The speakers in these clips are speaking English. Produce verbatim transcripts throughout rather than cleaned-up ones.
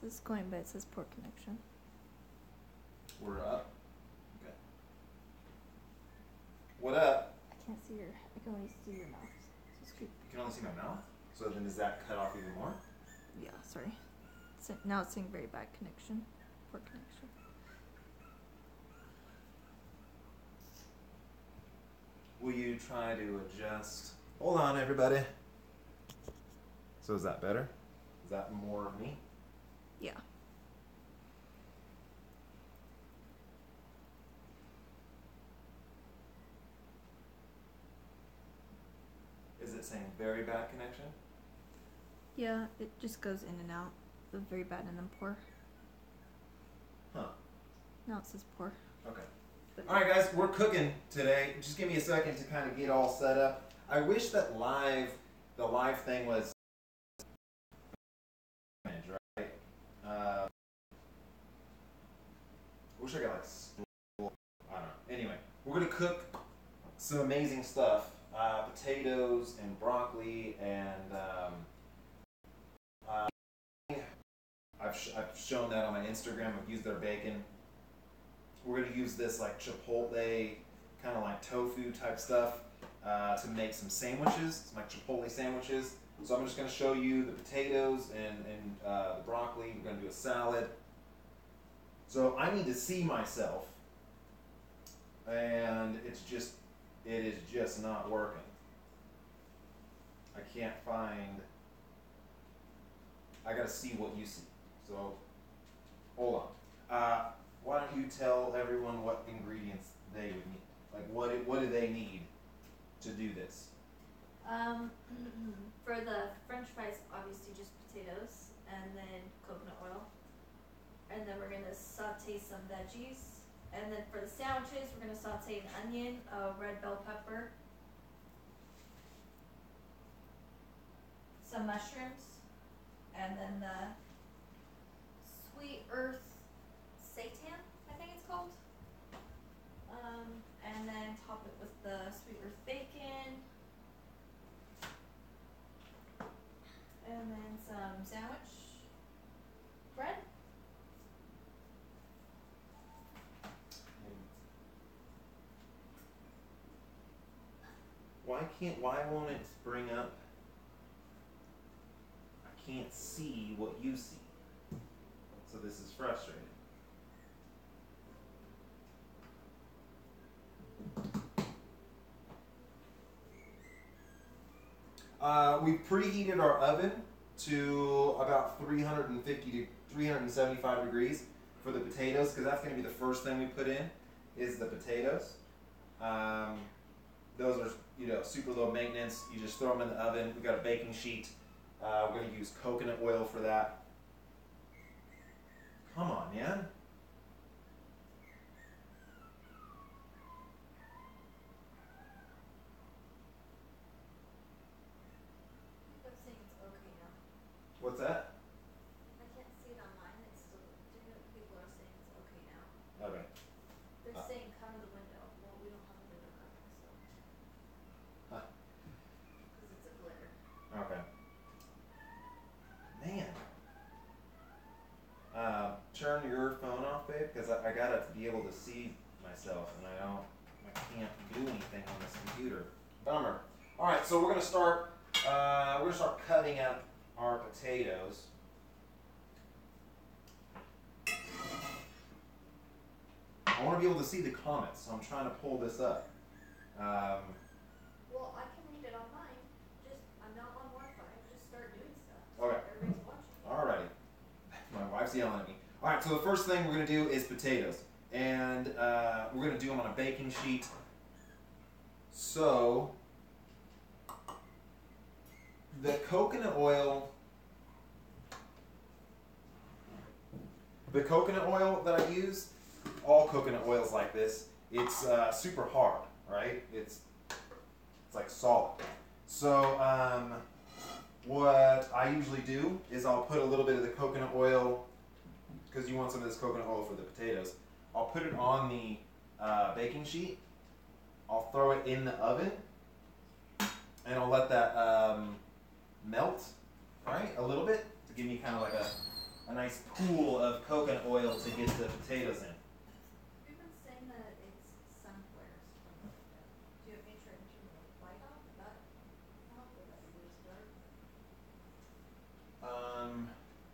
This is going, but it says poor connection. We're up. Okay. What up? I can't see your. I can only see your mouth. So scoop. You can only see my mouth. So then does that cut off even more? Yeah. Sorry. So now it's saying very bad connection. Poor connection. Will you try to adjust? Hold on, everybody. So is that better? Is that more of me? Yeah. Is it saying very bad connection? Yeah. It just goes in and out. The very bad and then poor. Huh. Now it says poor. Okay. All right, guys, we're cooking today. Just give me a second to kind of get all set up. I wish that live, the live thing was, right? Uh, I wish I got like, I don't know. Anyway, we're gonna cook some amazing stuff: uh, potatoes and broccoli, and um, uh, I've sh- I've shown that on my Instagram. I've used their bacon. We're going to use this like chipotle, kind of like tofu type stuff uh, to make some sandwiches, some like chipotle sandwiches. So I'm just going to show you the potatoes and, and uh, the broccoli. We're going to do a salad. So I need to see myself, and it's just, it is just not working. I can't find, I got to see what you see. So hold on. Uh, Why don't you tell everyone what ingredients they would need? Like, what do, what do they need to do this? Um, for the French fries, obviously just potatoes and then coconut oil, and then we're gonna saute some veggies, and then for the sandwiches, we're gonna saute an onion, a red bell pepper, some mushrooms, and then the sweet earth seitan, I think it's called. Um, and then top it with the sweet earth bacon. And then some sandwich bread. Why can't, why won't it bring up, I can't see what you see. So this is frustrating. Uh, we preheated our oven to about three hundred fifty to three hundred seventy-five degrees for the potatoes, because that's going to be the first thing we put in is the potatoes. Um, those are, you know, super low maintenance. You just throw them in the oven. We've got a baking sheet. Uh, we're going to use coconut oil for that. Come on, man. I'm saying it's okay now. What's that? I can't see it online. It's still, people are saying it's okay now. Okay. They're Uh. saying cover the window. Well, we don't have a window cover, so. Huh. Because it's a glitter. Okay. Man. Uh, turn your phone off, babe, because I, I gotta be able to see myself, and I don't, I can't do anything on this computer. Bummer. All right, so we're gonna start. Uh, we're gonna start cutting up our potatoes. I want to be able to see the comments, so I'm trying to pull this up. Um, Well, I can read it on mine. Just, I'm not on Wi-Fi. Just start doing stuff. Okay. Everybody's watching. Alrighty. My wife's yelling at me. Alright, so the first thing we're going to do is potatoes. And uh, we're going to do them on a baking sheet. So, the coconut oil, the coconut oil that I use, all coconut oils like this, it's uh, super hard, right? It's, it's like solid. So, um, what I usually do is I'll put a little bit of the coconut oil, because you want some of this coconut oil for the potatoes. I'll put it on the uh, baking sheet. I'll throw it in the oven, and I'll let that um, melt, right, a little bit to give me kind of like a, a nice pool of coconut oil to get the potatoes in. We've been saying that it's sun flares. Do you have any try to turn the light off? Would that help? Would that be just dark? Um,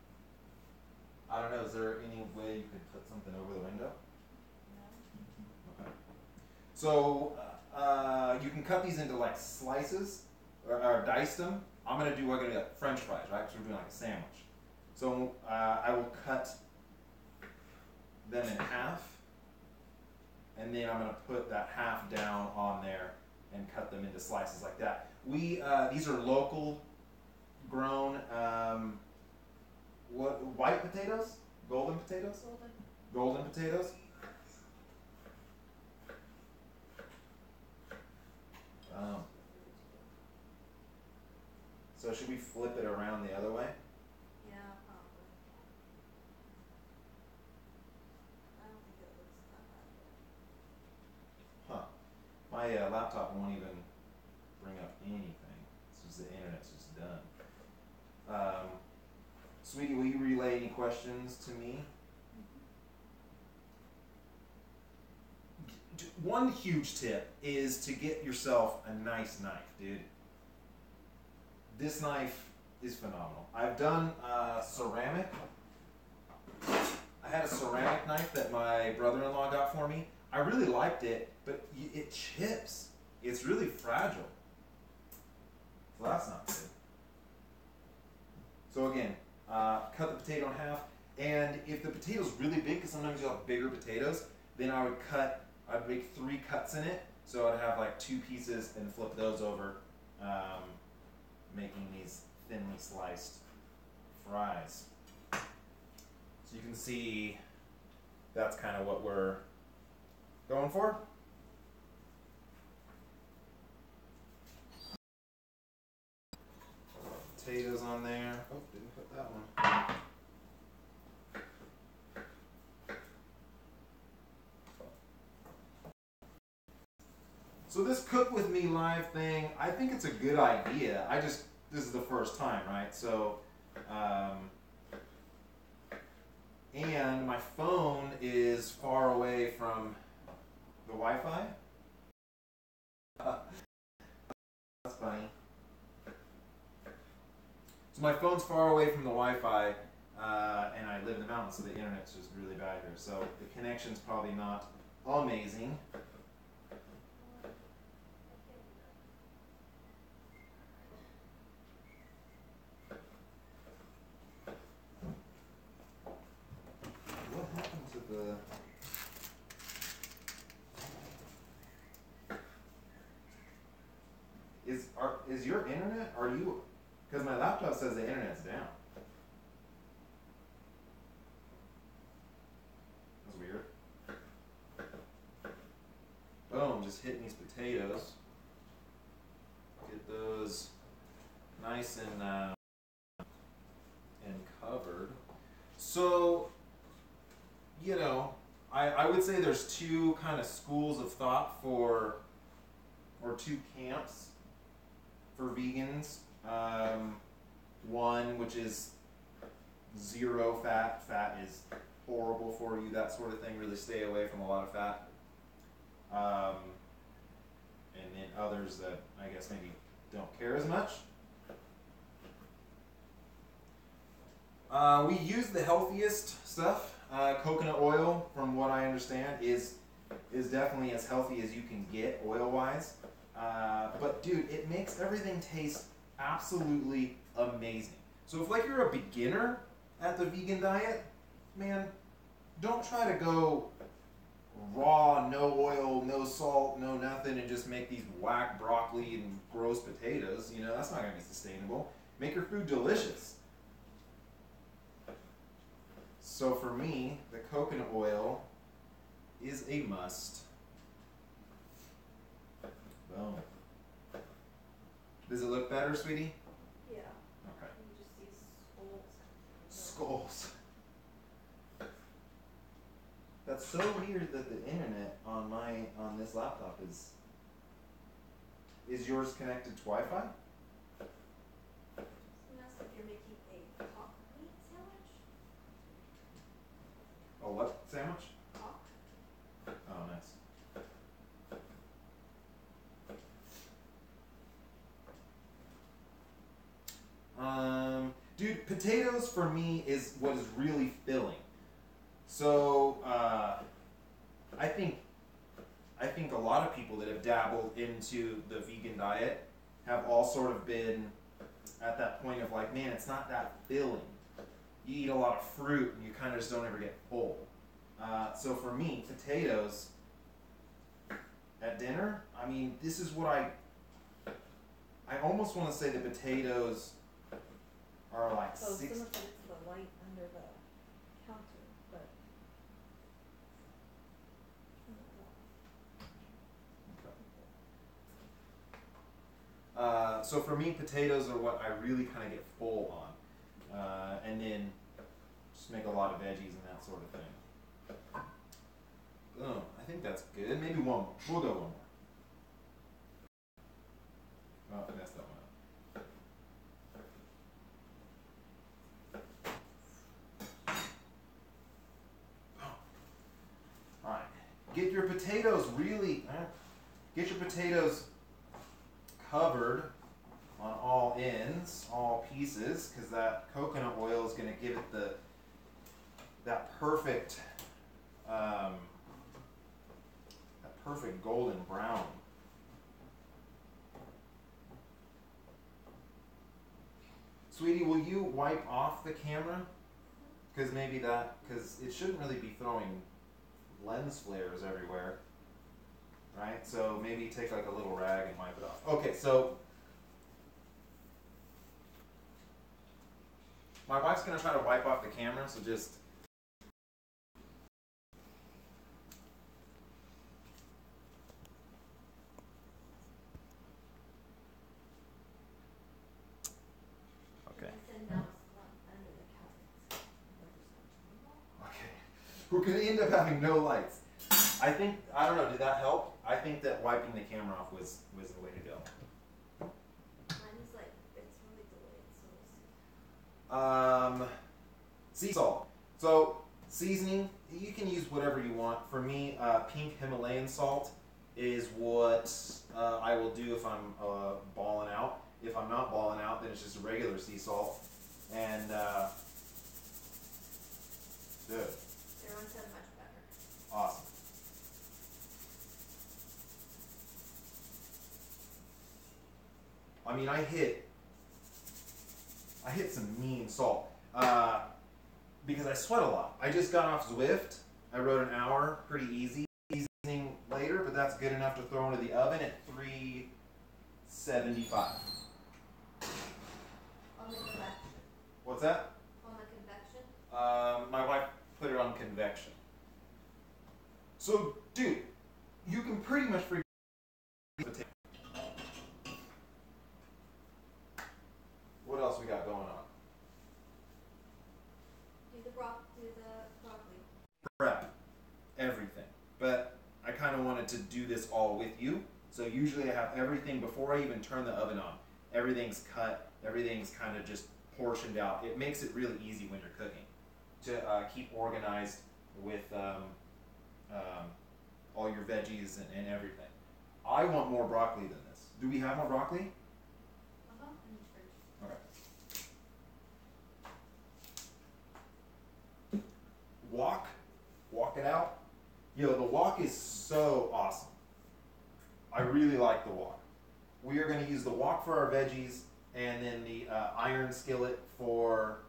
I don't know. Is there any way you could put something over the window? No. Okay. So uh, you can cut these into like slices or, or dice them. I'm gonna do we're gonna get French fries, right? Because we're doing like a sandwich. So uh, I will cut them in half, and then I'm gonna put that half down on there and cut them into slices like that. We uh, these are local grown um, what white potatoes, golden potatoes, Golden. golden potatoes. Um, so should we flip it around the other way? Yeah, probably. I don't think it looks that bad. Huh. My uh, laptop won't even bring up anything. It's just the internet's just done. Um, sweetie, will you relay any questions to me? D- One huge tip is to get yourself a nice knife, dude. This knife is phenomenal. I've done uh, ceramic. I had a ceramic knife that my brother-in-law got for me. I really liked it, but y- it chips. It's really fragile. So that's not good. So again, uh, cut the potato in half. And if the potato's really big, because sometimes you'll have bigger potatoes, then I would cut, I'd make three cuts in it. So I'd have like two pieces and flip those over, um, making these thinly sliced fries. So you can see that's kind of what we're going for. Potatoes on there. Oh, didn't put that one. So this Cook With Me live thing, I think it's a good idea. I just, this is the first time, right? So, um, and my phone is far away from the Wi-Fi. Uh, that's funny. So my phone's far away from the Wi-Fi, uh, and I live in the mountains, so the internet's just really bad here. So the connection's probably not amazing. What happened to the... Is are, is your internet, are you, because my laptop says the internet's down. That's weird. Boom, just hitting these potatoes. Get those nice and uh, and covered. So, you know, I, I would say there's two kind of schools of thought for, or two camps for vegans. Um, one, which is zero fat. Fat is horrible for you, that sort of thing. Really stay away from a lot of fat. Um, and then others that I guess maybe don't care as much. Uh, we use the healthiest stuff. Uh, coconut oil, from what I understand, is is definitely as healthy as you can get oil-wise. Uh, but dude, it makes everything taste absolutely amazing. So if like you're a beginner at the vegan diet, man, don't try to go raw, no oil, no salt, no nothing, and just make these whack broccoli and gross potatoes. You know, that's not gonna be sustainable. Make your food delicious. So for me, the coconut oil is a must. Boom. Does it look better, sweetie? Yeah. Okay. You just see skulls. Skulls. That's so weird that the internet on my on this laptop is is yours connected to Wi-Fi? So that's if you're making a hot meat sandwich. potatoes for me is what is really filling. So uh, I think I think a lot of people that have dabbled into the vegan diet have all sort of been at that point of like, man, it's not that filling. You eat a lot of fruit and you kind of just don't ever get full. Uh, so for me, potatoes at dinner, I mean, this is what I, I almost want to say the potatoes are like Oh, six. some of it's the light under the counter, but. Uh, so for me, potatoes are what I really kind of get full on, uh, and then just make a lot of veggies and that sort of thing. Boom. I think that's good. Maybe one more. We'll go one more. Oh, I messed that one up. All right. Get your potatoes really. Uh, get your potatoes covered on all ends, all pieces, because that coconut oil is going to give it the that perfect, um, that perfect golden brown. Sweetie, will you wipe off the camera? Because maybe that, because it shouldn't really be throwing lens flares everywhere. Right, so maybe take like a little rag and wipe it off. Okay, so my wife's gonna try to wipe off the camera, so just okay. Okay, we're gonna end up having no lights. I think I don't know. Did that help? I think that wiping the camera off was was the way to go. Mine is like, it's really delayed, so we'll see. Um, sea salt. So seasoning, you can use whatever you want. For me, uh, pink Himalayan salt is what uh, I will do if I'm uh, balling out. If I'm not balling out, then it's just a regular sea salt. And uh, good. Everyone said much better. Awesome. I mean, I hit, I hit some mean salt uh, because I sweat a lot. I just got off Zwift. I rode an hour, pretty easy. Seasoning later, but that's good enough to throw into the oven at three seventy-five. On the convection. What's that? On the convection. Um, my wife put it on convection. So, dude, you can pretty much forget potato. What else we got going on? Do the bro- do the broccoli. Prep everything, but I kind of wanted to do this all with you. So usually I have everything before I even turn the oven on. Everything's cut. Everything's kind of just portioned out. It makes it really easy when you're cooking to uh, keep organized with um, um, all your veggies and, and everything. I want more broccoli than this. Do we have more broccoli? Uh-huh. In the fridge. Okay. Wok, walk it out. Yo, the wok is so awesome. I really like the wok. We are going to use the wok for our veggies, and then the uh, iron skillet for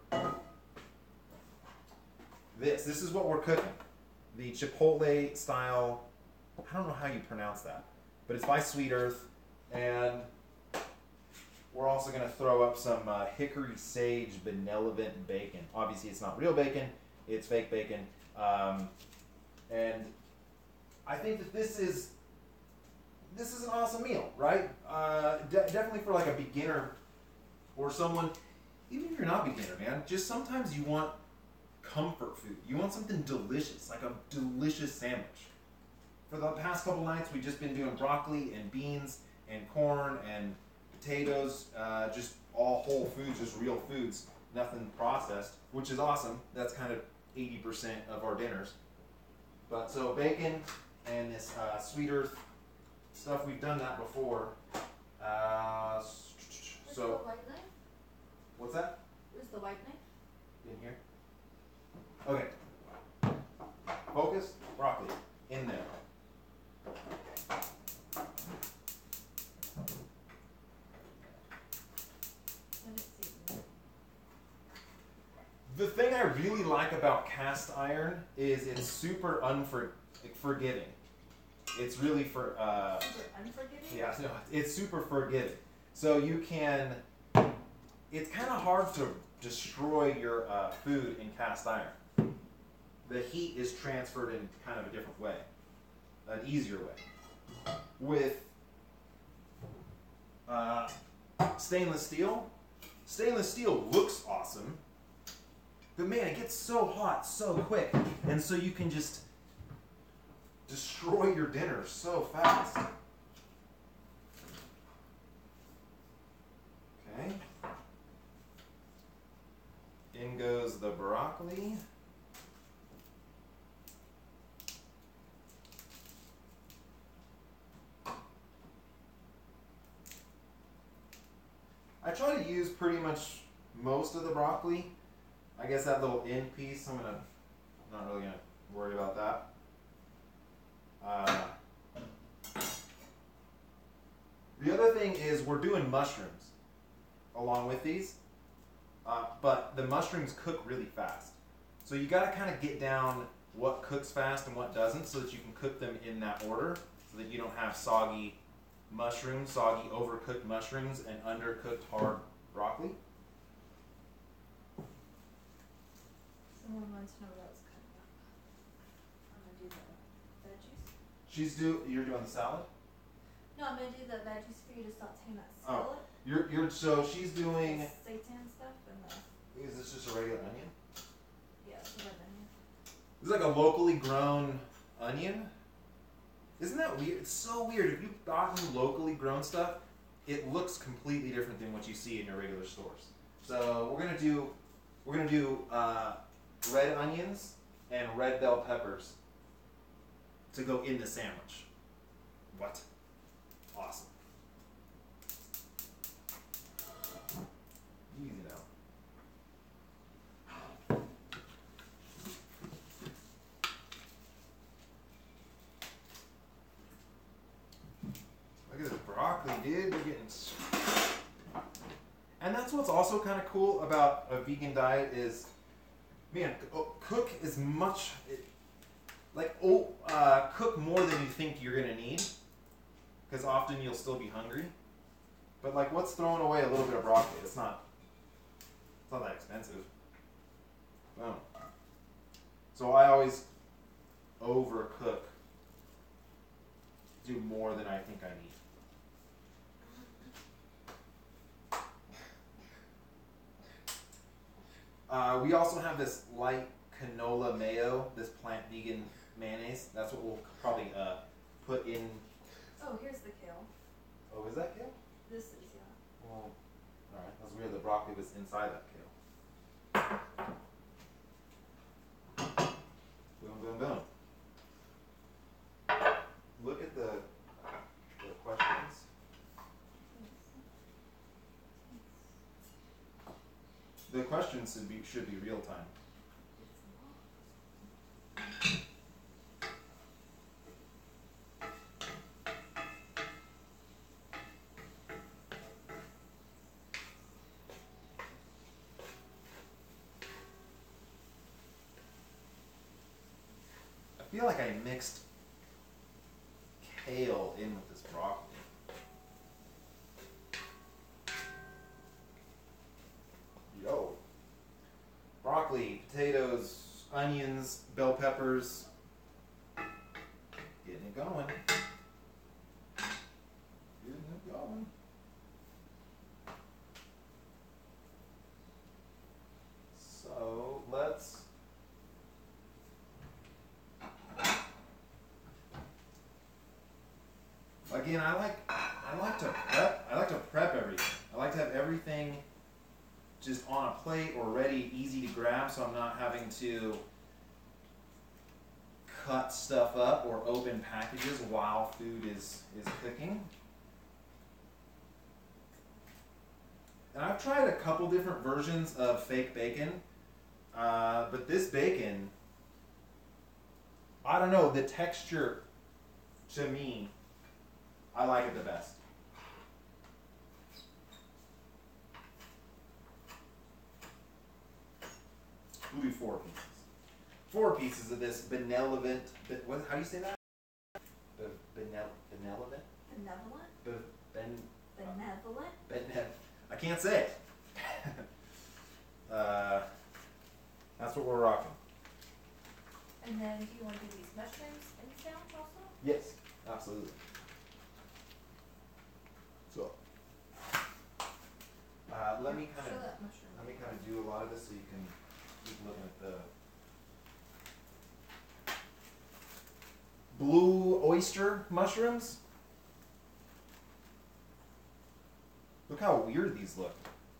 this. This is what we're cooking. The Chipotle style, I don't know how you pronounce that, but it's by Sweet Earth, and we're also going to throw up some uh, hickory sage benevolent bacon. Obviously it's not real bacon, it's fake bacon. Um, and I think that this is this is an awesome meal, right? Uh, de- definitely for like a beginner or someone, even if you're not a beginner, man, just sometimes you want comfort food. You want something delicious, like a delicious sandwich. For the past couple nights, we've just been doing broccoli and beans and corn and potatoes, uh, just all whole foods, just real foods, nothing processed, which is awesome. That's kind of eighty percent of our dinners. But so bacon and this uh, Sweet Earth stuff, we've done that before. Uh, Where's so the white knife? what's that? Where's the white knife? The thing I really like about cast iron is it's super unfor- forgiving. It's really for uh, Super unforgiving? yeah, no, it's super forgiving. So you can. It's kind of hard to destroy your uh, food in cast iron. The heat is transferred in kind of a different way, an easier way. With uh, stainless steel, stainless steel looks awesome, but man, it gets so hot so quick, and so you can just destroy your dinner so fast. Okay. In goes the broccoli. I try to use pretty much most of the broccoli. I guess that little end piece, I'm gonna, I'm not really gonna worry about that. Uh, the other thing is we're doing mushrooms along with these, uh, but the mushrooms cook really fast. So you gotta kind of get down what cooks fast and what doesn't so that you can cook them in that order so that you don't have soggy mushrooms, soggy overcooked mushrooms, and undercooked hard broccoli. Someone wants to know what I was cutting up. I'm gonna do the veggies. She's do. You're doing the salad. No, I'm gonna do the veggies for you to saute in that Oh. skillet. You're you're so she's doing. The seitan stuff and the Is this just a regular onion? yeah, it's a red onion. This is like a locally grown onion. Isn't that weird? It's so weird. If you've gotten locally grown stuff, it looks completely different than what you see in your regular stores. So we're gonna do we're gonna do uh, red onions and red bell peppers to go in the sandwich. What? Awesome. Easy now. Look at this broccoli, dude. We're getting. And that's what's also kind of cool about a vegan diet is, man, cook as much, like, oh, uh, cook more than you think you're gonna need, because often you'll still be hungry. But like, what's throwing away a little bit of broccoli? It's not. It's not that expensive. Boom. So I always overcook. Do more than I think I need. Uh, we also have this light canola mayo, this plant vegan mayonnaise. That's what we'll probably uh, put in. Oh, here's the kale. Oh, is that kale? This is yeah. Well, all right. That's weird. The broccoli was inside that kale. Boom, boom, boom. Look at the the questions. The questions should be should be real time. I feel like I mixed kale in with this broccoli. Yo. Broccoli, potatoes, onions, bell peppers. Getting it going. Getting it going. So let's again I like I like to prep I like to prep everything. I like to have everything just on a plate or ready, easy to grab, so I'm not having to cut stuff up or open packages while food is, is cooking. And I've tried a couple different versions of fake bacon, uh, but this bacon, I don't know, the texture, to me, I like it the best. We'll do four pieces. Four pieces of this benevolent. Be, what? How do you say that? Be, benel, benevolent. Benevolent. Be, ben. Benevolent. Benev. I can't say it. uh, that's what we're rocking. And then, do you want to do these mushrooms and sandwich also? Yes, absolutely. So, uh, let me kind Show of that mushroom. let me kind of do a lot of this so you can keep looking at the blue oyster mushrooms. Look how weird these look.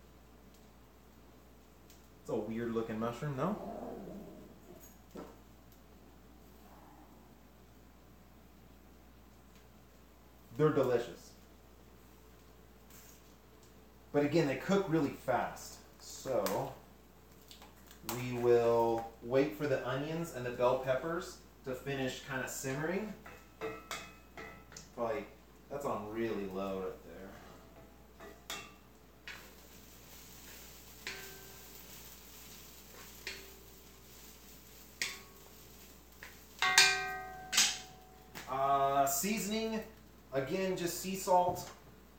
It's a weird looking mushroom, no? They're delicious. But again, they cook really fast. So we will wait for the onions and the bell peppers to finish kind of simmering. Probably, that's on really low right there. Uh, seasoning, again, just sea salt.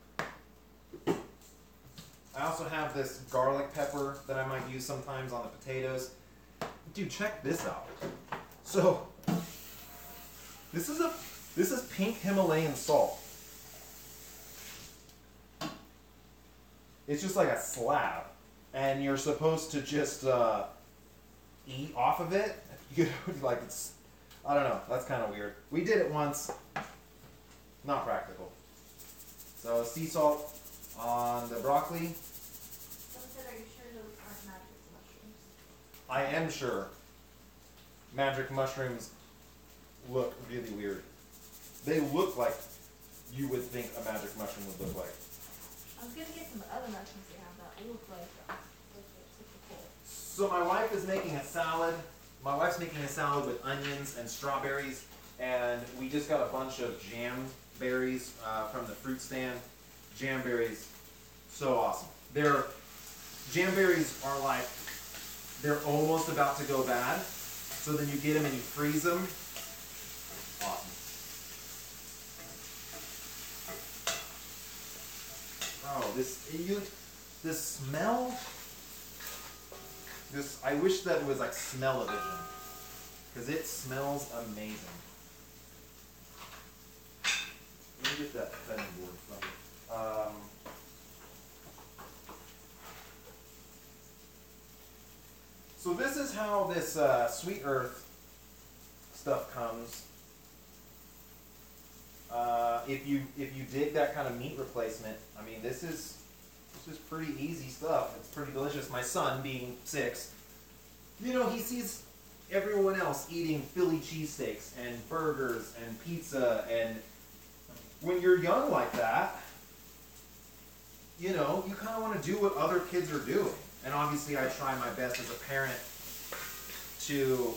I also have this garlic pepper that I might use sometimes on the potatoes. Dude, check this out. So, this is a this is pink Himalayan salt. It's just like a slab, and you're supposed to just uh, eat off of it. You know, like it's, I don't know. That's kind of weird. We did it once. Not practical. So sea salt on the broccoli. Someone said, are you sure those aren't magic mushrooms? I am sure. Magic mushrooms look really weird. They look like you would think a magic mushroom would look like. I was gonna get some other mushrooms we have that look like uh, like the typical. So my wife is making a salad. My wife's making a salad with onions and strawberries, and we just got a bunch of jam berries uh, from the fruit stand. Jam berries, so awesome. They're jam berries are like they're almost about to go bad, so then you get them and you freeze them. Awesome. Oh, this you, this smell. This I wish that was like smell-o-vision, because it smells amazing. Let me get that cutting board from you. Um, so this is how this uh, Sweet Earth stuff comes. Uh, if you if you dig that kind of meat replacement, I mean this is this is pretty easy stuff. It's pretty delicious. My son, being six, you know, he sees everyone else eating Philly cheesesteaks and burgers and pizza, and when you're young like that, you know, you kind of want to do what other kids are doing. And obviously I try my best as a parent to,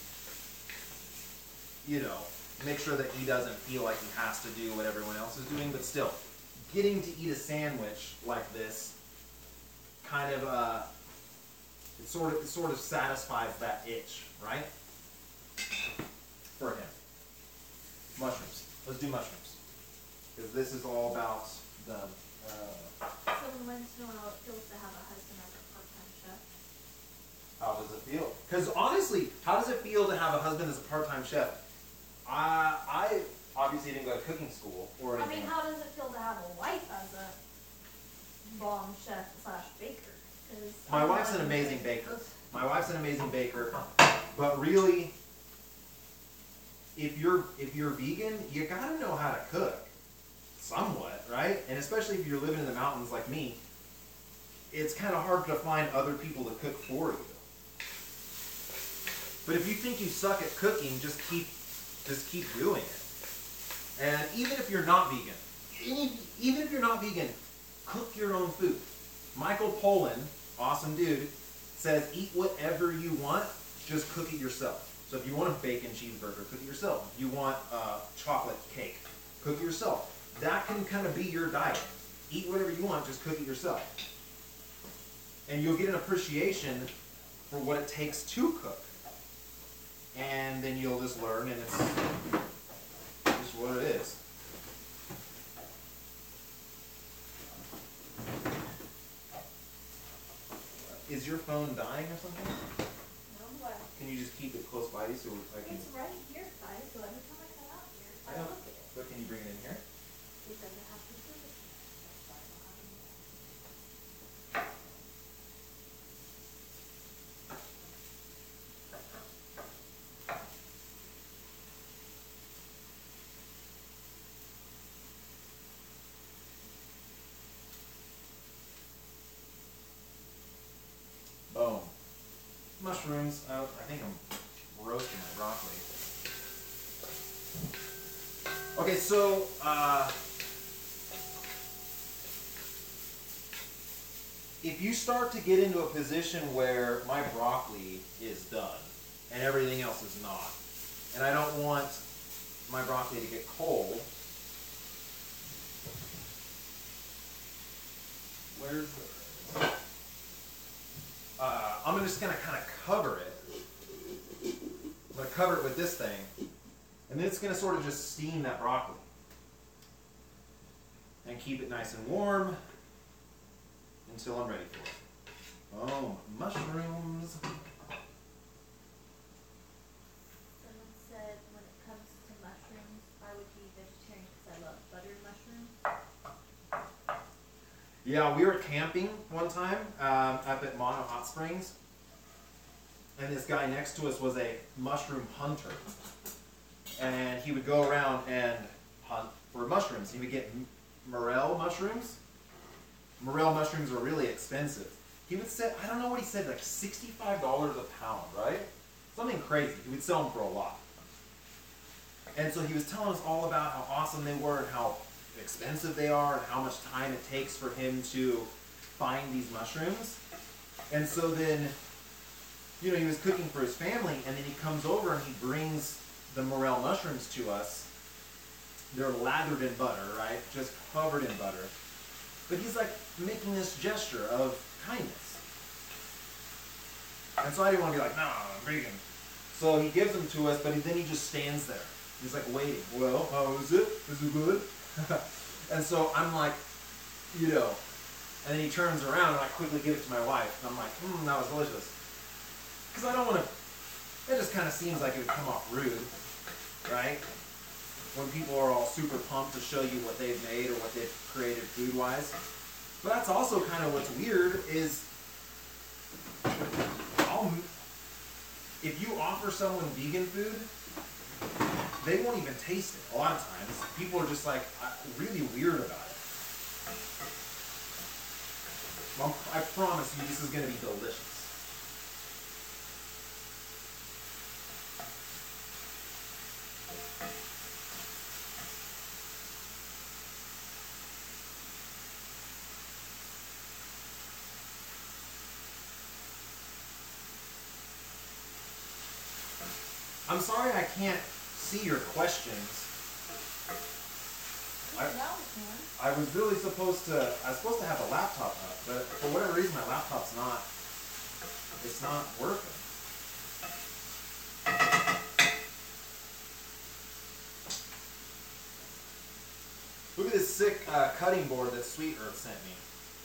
you know, make sure that he doesn't feel like he has to do what everyone else is doing, but still, getting to eat a sandwich like this kind of, uh, it sort of, it sort of satisfies that itch, right? For him. Mushrooms. Let's do mushrooms. Because this is all about the, uh, Someone wanted to know how it feels to have a husband as a part-time chef. how does it feel? Because honestly, how does it feel to have a husband as a part-time chef? I, I obviously didn't go to cooking school or I anything. mean, how does it feel to have a wife as a bomb chef slash baker? 'Cause My I'm wife's not an amazing even- baker. My wife's an amazing baker, but really, if you're if you're vegan, you gotta know how to cook, somewhat, right? And especially if you're living in the mountains like me, it's kind of hard to find other people to cook for you. But if you think you suck at cooking, just keep just keep doing it. And even if you're not vegan, even even if you're not vegan, cook your own food. Michael Pollan, awesome dude, says eat whatever you want, just cook it yourself. So if you want a bacon cheeseburger, cook it yourself. If you want a chocolate cake, cook it yourself. That can kind of be your diet. Eat whatever you want, just cook it yourself. And you'll get an appreciation for what it takes to cook. And then you'll just learn, and it's just what it is. Is your phone dying or something? No, what? Can you just keep it close by you so I can... It's right here, guys, so every time I come out here, I I know. look at it. But can you bring it in here? It doesn't have to do it. That's why I don't have it yet. Boom. Mushrooms. Uh, I think I'm roasting the broccoli. Okay, so uh, if you start to get into a position where my broccoli is done and everything else is not, and I don't want my broccoli to get cold, where's the... Uh, I'm just going to kind of cover it. I'm going to cover it with this thing. And then it's going to sort of just steam that broccoli. And keep it nice and warm until I'm ready for it. Oh, mushrooms. Someone said when it comes to mushrooms, I would be vegetarian because I love buttered mushrooms. Yeah, we were camping one time um, up at Mono Hot Springs. And this guy next to us was a mushroom hunter. And he would go around and hunt for mushrooms. He would get morel mushrooms. Morel mushrooms are really expensive. He would say, I don't know what he said, like sixty-five dollars a pound, right? Something crazy. He would sell them for a lot. And so he was telling us all about how awesome they were and how expensive they are and how much time it takes for him to find these mushrooms. And so then, you know, he was cooking for his family, and then he comes over and he brings the morel mushrooms to us. They're lathered in butter, right? Just covered in butter. But he's like making this gesture of kindness. And so I didn't want to be like, no, I'm vegan. So he gives them to us, but then he just stands there. He's like waiting. Well, how is it? Is it good? And so I'm like, you know, and then he turns around and I quickly give it to my wife. And I'm like, hmm, that was delicious. Because I don't want to, it just kind of seems like it would come off rude, right? When people are all super pumped to show you what they've made or what they've created food-wise. But that's also kind of what's weird is, I'll, if you offer someone vegan food, they won't even taste it. A lot of times, people are just like really weird about it. Well, I promise you this is going to be delicious. I'm sorry I can't see your questions. I, I was really supposed to, I was supposed to have a laptop up, but for whatever reason my laptop's not, it's not working. Look at this sick uh, cutting board that Sweet Earth sent me.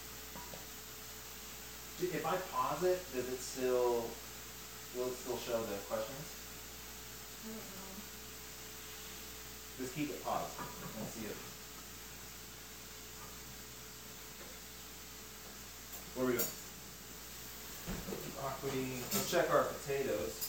If I pause it, does it still, will it still show the questions? I don't know. Just keep it paused and see it. What are we doing? Broccoli. Let's check our potatoes.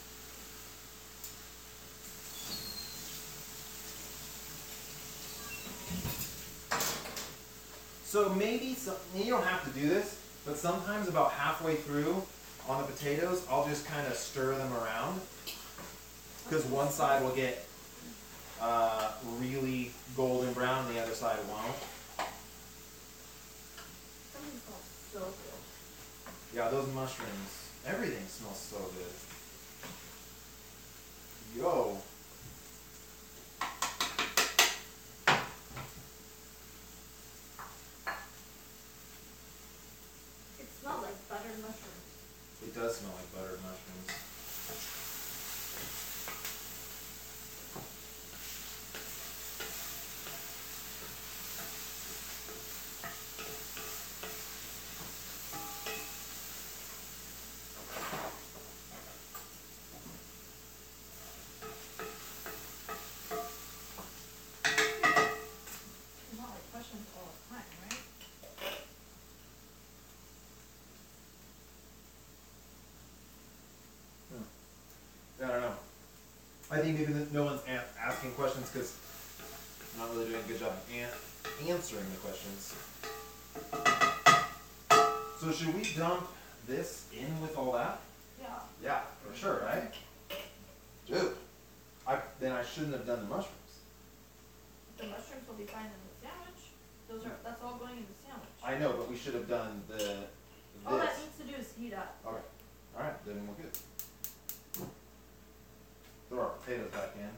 So maybe, some, you don't have to do this, but sometimes about halfway through on the potatoes, I'll just kind of stir them around. Because one side will get uh, really golden brown and the other side won't. Something smells so good. Yeah, those mushrooms, everything smells so good. Yo. It smells like buttered mushrooms. It does smell like buttered mushrooms. It's not like questions all the time, right? I don't know. I think maybe that no one's a- asking questions because I'm not really doing a good job of an- answering the questions. So should we dump this in with all that? Yeah. Yeah, for sure, right? Dude, I then I shouldn't have done the mushrooms. The mushrooms will be fine in the sandwich. Those are, that's all going in the sandwich. I know, but we should have done the this. All that needs to do is heat up. Okay. All right, then we're good. Throw our potatoes back in.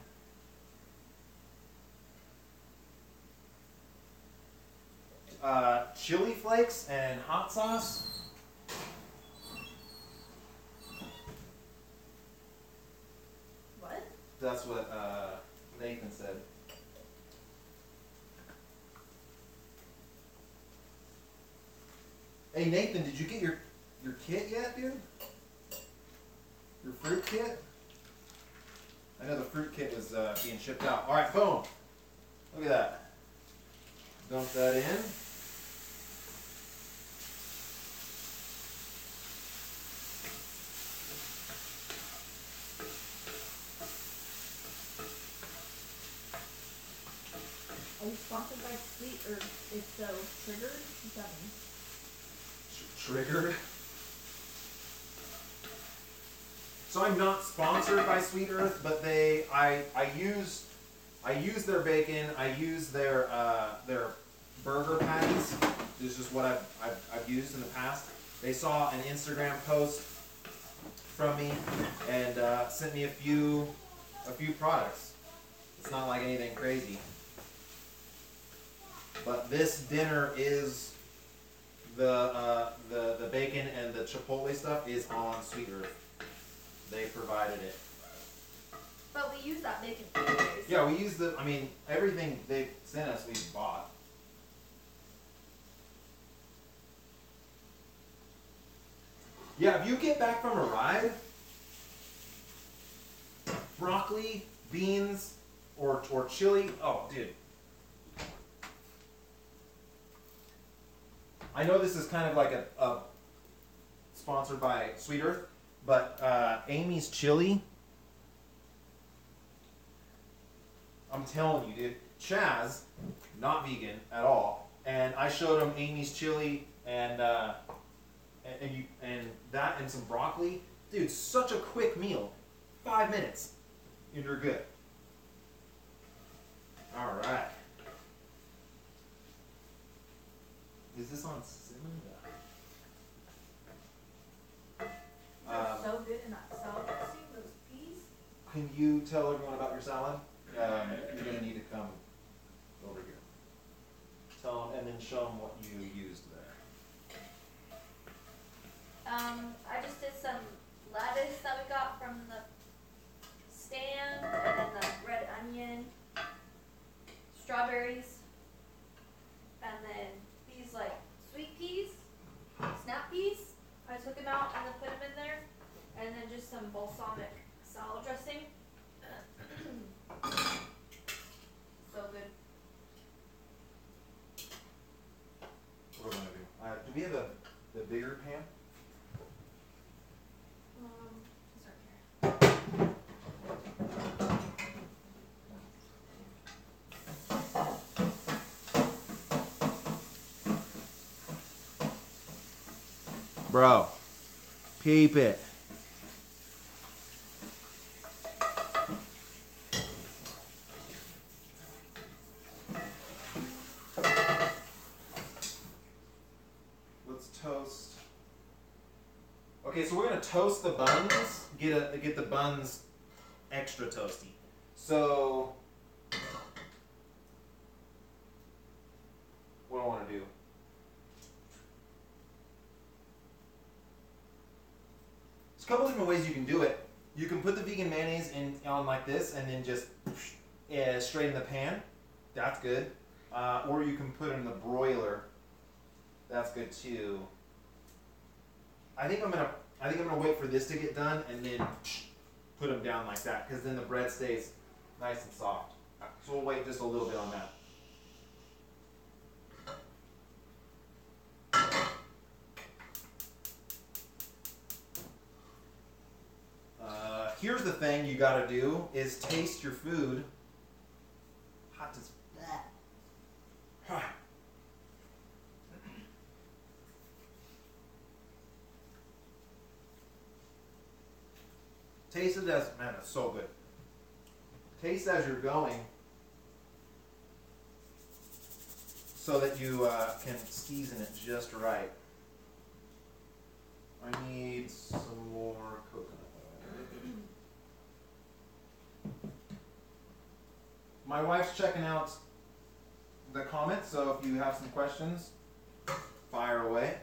Uh, chili flakes and hot sauce. What? That's what uh, Nathan said. Hey Nathan, did you get your your kit yet, dude? Your fruit kit? I know the fruit kit was uh, being shipped out. All right, boom. Look at that. Dump that in. Are we sponsored by Sweet or if so triggered? What's that mean? Tr- Triggered. So I'm not sponsored by Sweet Earth, but they I I use I use their bacon. I use their uh, their burger patties. This is what I've, I've I've used in the past. They saw an Instagram post from me and uh, sent me a few a few products. It's not like anything crazy. But this dinner is the uh, the the bacon and the chipotle stuff is on Sweet Earth. They provided it. But we use that bacon anyways. Yeah, we use the. I mean, everything they sent us, we bought. Yeah, if you get back from a ride, broccoli, beans, or or chili. Oh, dude. I know this is kind of like a, a sponsored by Sweet Earth, but uh, Amy's Chili. I'm telling you, dude. Chaz, not vegan at all, and I showed him Amy's Chili and uh, and, and you and that and some broccoli. Dude, such a quick meal, five minutes, and you're good. All right. Is this on cinnamon? They're Um, so good in that salad dressing, those peas. Can you tell everyone about your salad? Um, you're gonna need to come over here. Tell them, and then show them what you used there. Um, I just did some lettuce that we got from the stand, and then the red onion, strawberries, and then these like sweet peas, snap peas. I took them out and then put them in there, and then just some balsamic salad dressing. So good. What are we gonna do? Uh, do we have a the bigger pan? Um, it's right here. Bro, peep it. Let's toast. Okay, so we're gonna toast the buns. Get a get the buns extra toasty. So, what do I want to do? There's a couple different ways you can do it. You can put the vegan mayonnaise in on like this and then just uh, straight in the pan. That's good. Uh, or you can put it in the broiler. That's good too. I think I'm gonna. I think I'm gonna wait for this to get done and then put them down like that, because then the bread stays nice and soft. So we'll wait just a little bit on that. Uh, here's the thing you gotta do is taste your food. Hot as that. Taste it as, man, it's so good. Taste as you're going so that you uh, can season it just right. I need some more coconut oil. My wife's checking out the comments, so if you have some questions, fire away.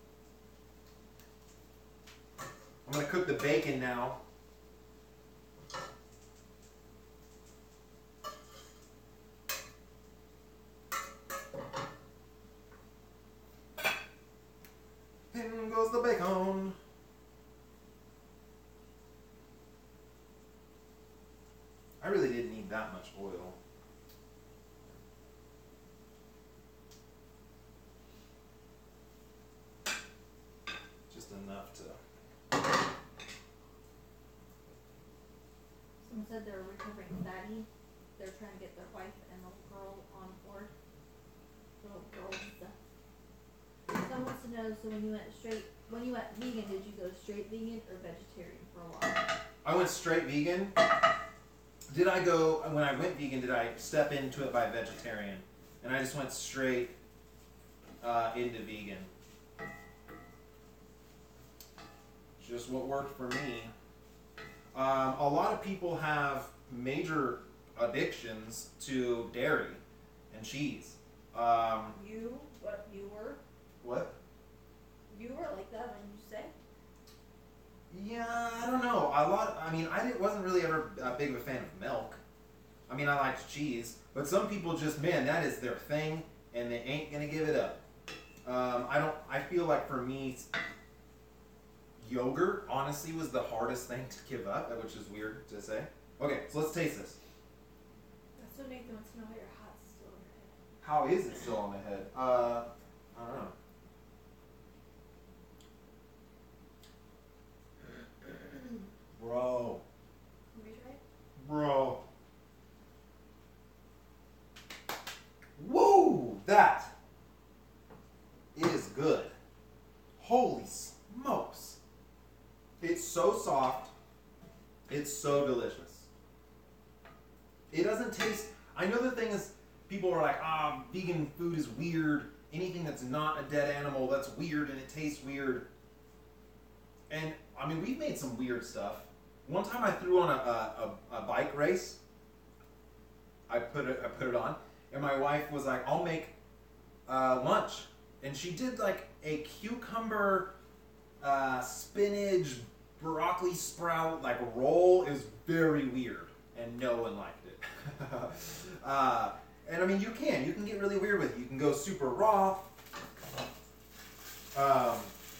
I'm going to cook the bacon now. In goes the bacon. I really didn't need that much oil. Just enough to... Someone said they're recovering fatty. They're trying to get their wife and little girl on board. Little girl and stuff. Someone wants to know, so when you went straight, when you went vegan, did you go straight vegan or vegetarian for a while? I went straight vegan. Did I go, when I went vegan, did I step into it by vegetarian? And I just went straight uh, into vegan. Just what worked for me. Um, a lot of people have major addictions to dairy and cheese. Um, You, what you were? what? You were like that, when you say? Yeah, I don't know. A lot. I mean, I didn't, wasn't really ever a big of a fan of milk. I mean, I liked cheese, but some people just, man, that is their thing, and they ain't gonna give it up. Um, I don't. I feel like for me, yogurt honestly was the hardest thing to give up, which is weird to say. Okay, so let's taste this. So Nathan wants to know how your hot's still in your head. How is it still on the head? Uh, I don't know. Bro. Let me try it. Bro. Woo! That is good. Holy smokes. It's so soft. It's so delicious. It doesn't taste... I know the thing is, people are like, ah, vegan food is weird. Anything that's not a dead animal, that's weird and it tastes weird. And, I mean, we've made some weird stuff. One time I threw on a, a, a bike race. I put it I put it on, and my wife was like, "I'll make uh, lunch," and she did like a cucumber, uh, spinach, broccoli sprout like roll. It was very weird, and no one liked it. uh, and I mean, you can you can get really weird with it. You can go super raw. Um,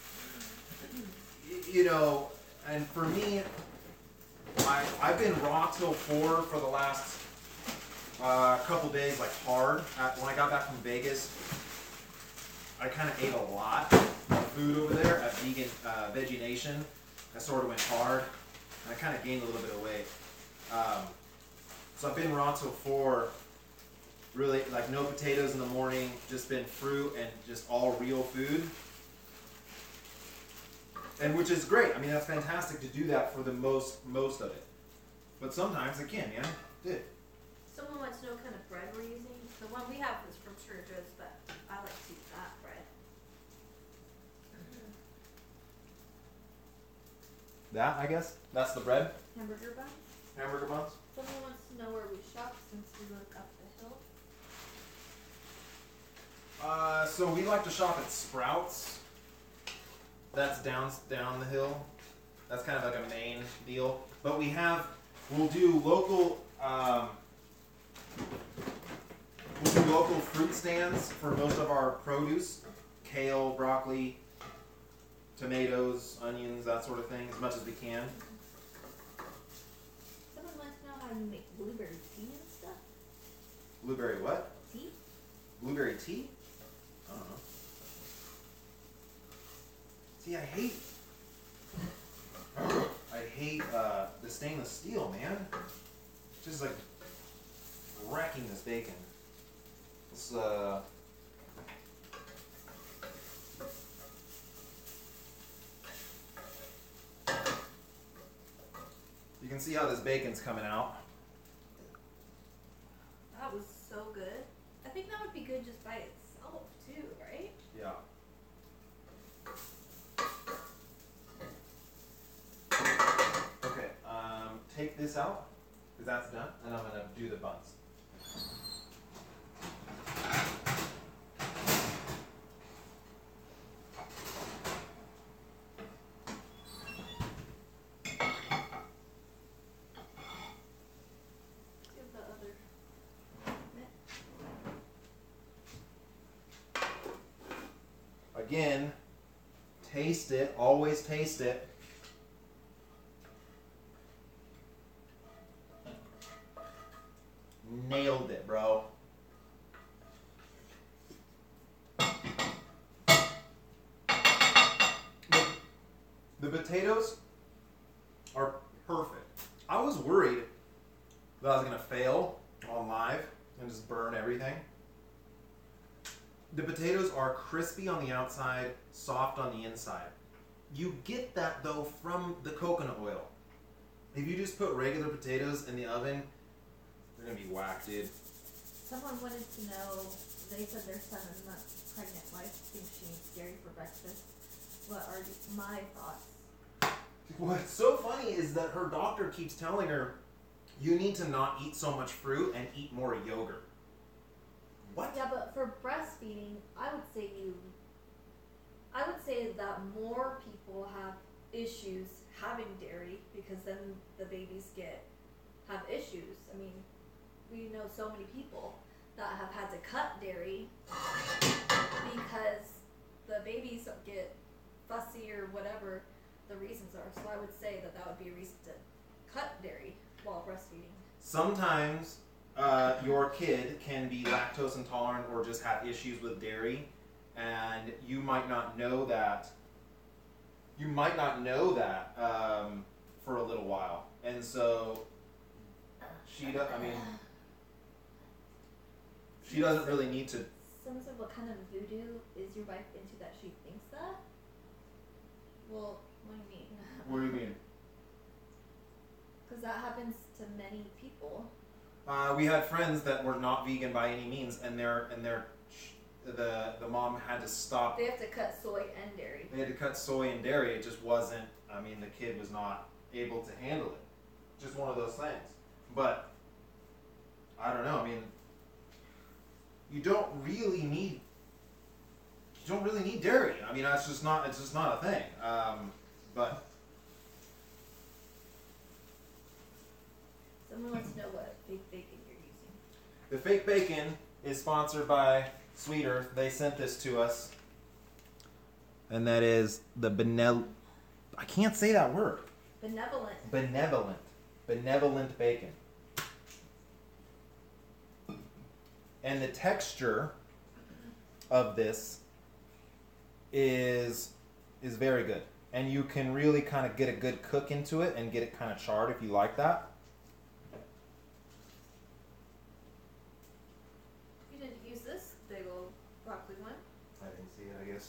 you know, and for me. I, I've been raw till four for the last uh, couple days, like hard. At, when I got back from Vegas, I kind of ate a lot of food over there at Vegan uh, Veggie Nation. I sort of went hard, and I kind of gained a little bit of weight. Um, so I've been raw till four. Really, like no potatoes in the morning, just been fruit and just all real food. And which is great. I mean, that's fantastic to do that for the most most of it. But sometimes it can, yeah. Did. Someone wants to know what kind of bread we're using. The one we have is from Trader Joe's, but I like to use that bread. That, I guess? That's the bread? Hamburger buns. Hamburger buns? Someone wants to know where we shop since we live up the hill. Uh, so we like to shop at Sprouts. That's down down the hill. That's kind of like a main deal. But we have, we'll do local, um, we'll do local fruit stands for most of our produce. Kale, broccoli, tomatoes, onions, that sort of thing, as much as we can. Someone wants to know how you make blueberry tea and stuff. Blueberry what? Tea? Blueberry tea? I don't know. See, I hate, I hate uh, the stainless steel, man. It's just like wrecking this bacon. It's uh. You can see how this bacon's coming out. That was so good. I think that would be good just by itself too, right? Yeah. Okay, um, take this out, because that's done, and I'm going to do the buns. Give the other mitt. Again, taste it, always taste it. Nailed it, bro. The potatoes are perfect. I was worried that I was going to fail on live and just burn everything. The potatoes are crispy on the outside, soft on the inside. You get that though from the coconut oil. If you just put regular potatoes in the oven, they're gonna be whack, dude. Someone wanted to know, they said their seven month pregnant wife thinks she needs dairy for breakfast. What are my thoughts? What's so funny is that her doctor keeps telling her, you need to not eat so much fruit and eat more yogurt. What? Yeah, but for breastfeeding, I would say you, I would say that more people have issues having dairy because then the babies get, have issues. I mean, we know so many people that have had to cut dairy because the babies get fussy or whatever the reasons are. So I would say that that would be a reason to cut dairy while breastfeeding. Sometimes uh, your kid can be lactose intolerant or just have issues with dairy, and you might not know that. You might not know that um, for a little while, and so she does. I mean, she doesn't really need to. Someone said, what kind of voodoo is your wife into that she thinks that? Well, what do you mean? What do you mean? Because that happens to many people. Uh, we had friends that were not vegan by any means, and their and their the the mom had to stop. They have to cut soy and dairy. They had to cut soy and dairy. It just wasn't. I mean, the kid was not able to handle it. Just one of those things. But I don't know. I mean, you don't really need. You don't really need dairy. I mean, that's just not. It's just not a thing. Um, but. Someone wants to know what fake bacon you're using. The fake bacon is sponsored by Sweet Earth. They sent this to us. And that is the benel... I can't say that word. Benevolent. Benevolent. Benevolent bacon. And the texture of this is is very good. And you can really kind of get a good cook into it and get it kind of charred if you like that. You didn't use this big old broccoli one. I didn't see it, I guess.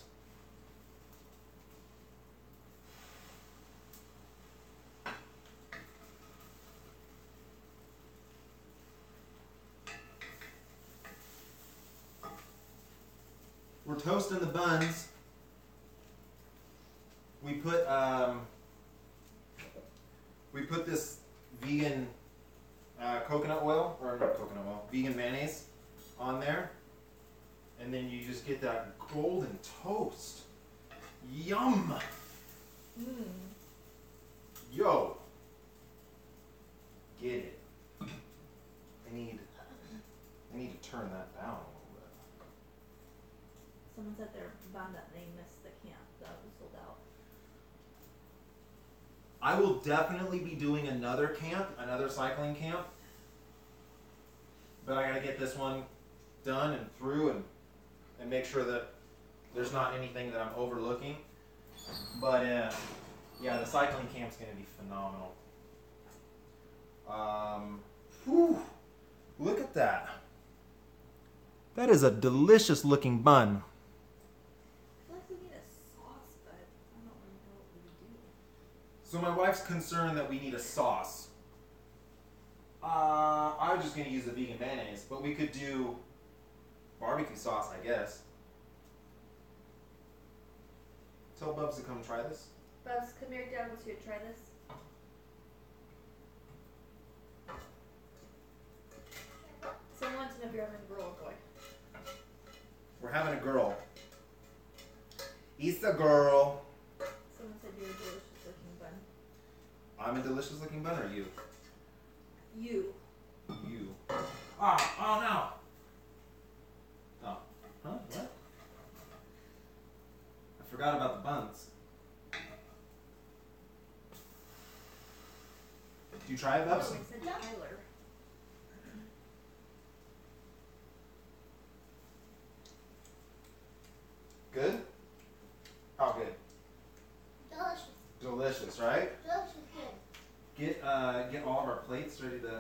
We're toasting the buns. We put um, we put this vegan uh, coconut oil, or not coconut oil, vegan mayonnaise on there, and then you just get that golden toast. Yum! Mmm. Yo. Get it. I need I need to turn that down a little bit. Someone said they're bummed that they missed the camp that was sold out. I will definitely be doing another camp, another cycling camp. But I gotta get this one done and through and and make sure that there's not anything that I'm overlooking. But uh, yeah, the cycling camp's gonna be phenomenal. Um, whew, look at that. That is a delicious looking bun. I feel like we need a sauce, but I don't really know what we would do. So my wife's concerned that we need a sauce. Uh, I was just gonna use the vegan mayonnaise, but we could do barbecue sauce, I guess. Tell Bubs to come try this. Bubs, come here, Dad wants you to try this. Someone wants to know if you're having a girl or boy. We're having a girl. Eat a girl. Someone said you're a delicious looking bun. I'm a delicious looking bun, or you? You. You. Ah, oh no. Oh, huh? What? I forgot about the buns. Did you try it, No, Bubs? we said Tyler. Good? How good? Delicious. Delicious, right? Delicious good. Get uh get all of our plates ready to.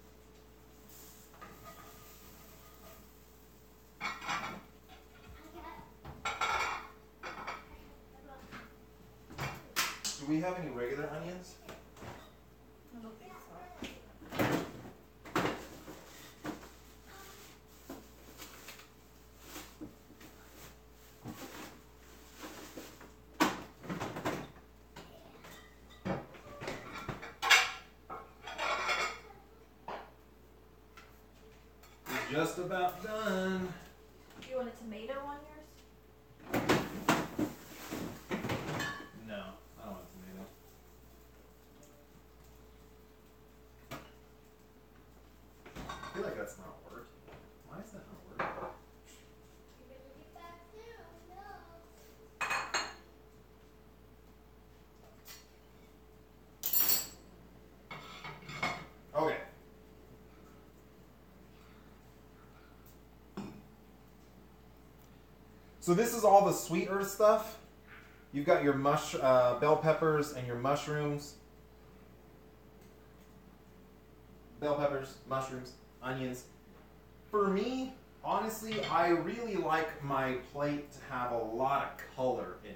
Do we have any regular onions? I don't think so. We're just about done. Do you want a tomato on yours? No, I don't want tomato. I feel like that's not working. Why is that not working? You're gonna get back soon. No. Okay. So this is all the sweet earth stuff. You've got your mush, uh, bell peppers and your mushrooms. Bell peppers, mushrooms, onions. For me, honestly, I really like my plate to have a lot of color in it.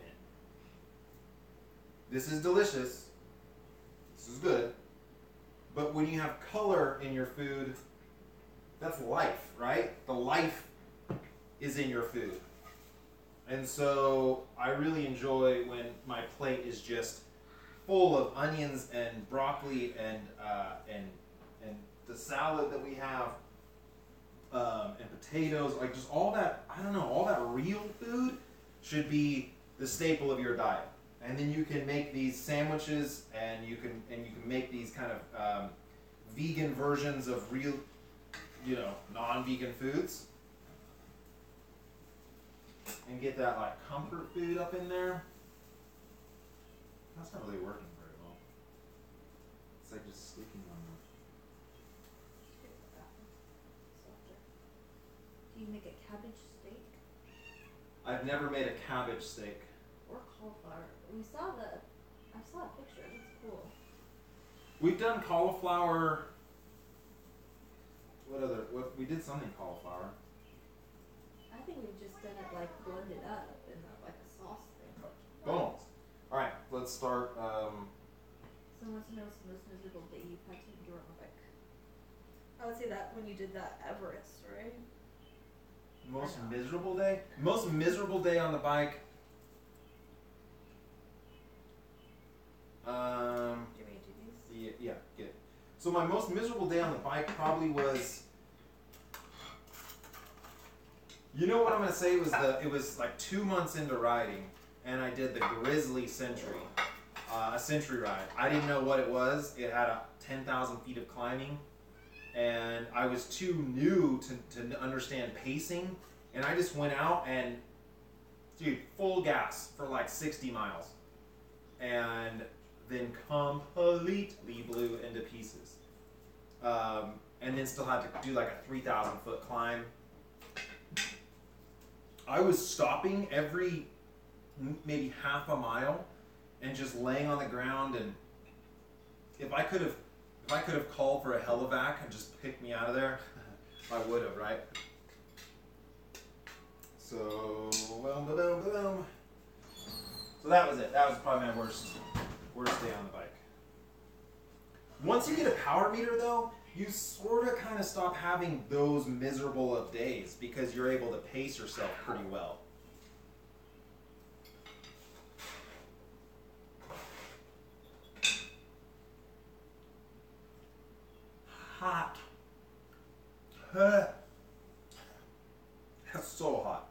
This is delicious. This is good. But when you have color in your food, that's life, right? The life is in your food. And so I really enjoy when my plate is just full of onions and broccoli and uh, and and the salad that we have, um, and potatoes, like just all that, I don't know, all that real food should be the staple of your diet. And then you can make these sandwiches, and you can and you can make these kind of um, vegan versions of real, you know, non-vegan foods. And get that like comfort food up in there. That's not really working very well. It's like just sticking on the. Softer. Do you make a cabbage steak I've never made a cabbage steak. or cauliflower? We saw the. I saw a picture. It looks cool. We've done cauliflower. What other? What we did something cauliflower. I think we've just done it like blended up in a, like a sauce thing. Bones. All right, let's start. Um, Someone wants to know what's the most miserable day you've had to endure on a bike. I would say that when you did that Everest, right? most I know. miserable day. Most miserable day on the bike. Um. Do you want me to do these? Yeah, yeah, get it. So my most miserable day on the bike probably was. You know what I'm gonna say? It was the it was like two months into riding, and I did the Grizzly Century. uh, a Century ride. I didn't know what it was. It had a ten thousand feet of climbing, and I was too new to, to understand pacing, and I just went out and, dude, full gas for like sixty miles, and then completely blew into pieces. Um, and then still had to do like a three thousand foot climb. I was stopping every maybe half a mile and just laying on the ground, and if I could have if I could have called for a helivac and just picked me out of there, I would have, right? So, boom, boom, boom. So that was it. That was probably my worst worst day on the bike. Once you get a power meter though, you sort of kind of stop having those miserable of days because you're able to pace yourself pretty well. Hot. Huh. That's so hot.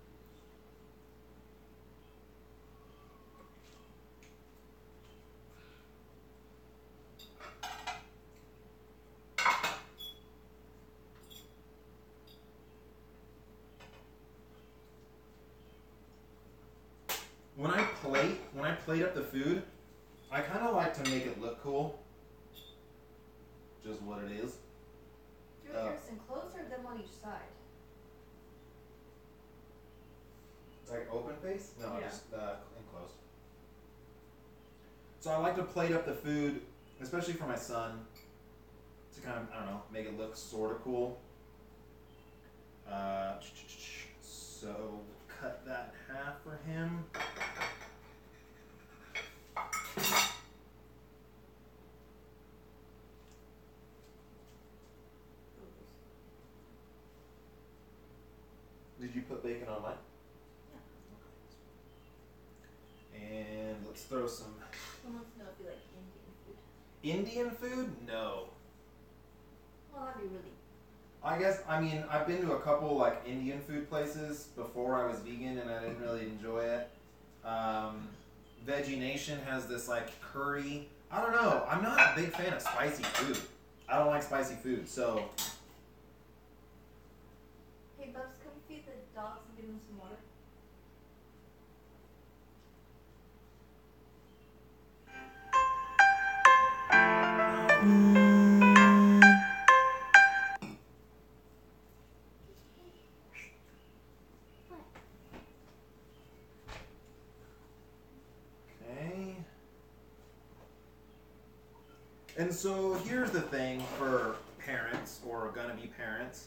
When I plate, when I plate up the food, I kind of like to make it look cool. Just what it is. Do Uh, yours enclosed or them on each side? Like open face? No, Yeah. just uh, enclosed. So I like to plate up the food, especially for my son, to kind of, I don't know, make it look sort of cool. Uh, so cut that in half for him. Did you put bacon on mine? Yeah. And let's throw some Someone wants to know if you like Indian food. Indian food? No. Well, have you really? I guess, I mean, I've been to a couple like Indian food places before I was vegan and I didn't really enjoy it. Um, Veggie Nation has this like curry. I don't know. I'm not a big fan of spicy food. I don't like spicy food, so. Hey, Bubs, come feed the dogs and give them some water. Okay. And so here's the thing for parents or gonna be parents.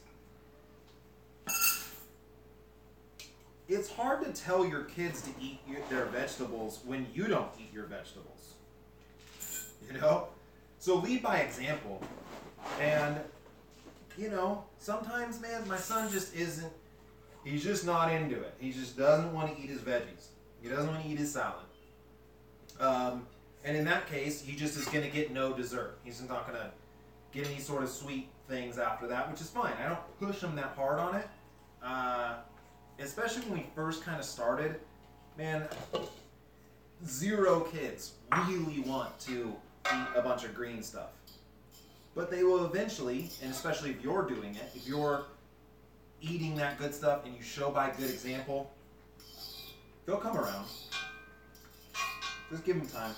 It's hard to tell your kids to eat your, their vegetables when you don't eat your vegetables. You know? So lead by example. And, you know, sometimes, man, my son just isn't, he's just not into it. He just doesn't want to eat his veggies. He doesn't want to eat his salad. Um, and in that case, he just is going to get no dessert. He's not going to get any sort of sweet things after that, which is fine. I don't push him that hard on it. Uh, especially when we first kind of started, man, zero kids really want to eat a bunch of green stuff. But they will eventually, and especially if you're doing it, if you're eating that good stuff and you show by good example, they'll come around. Just give them time.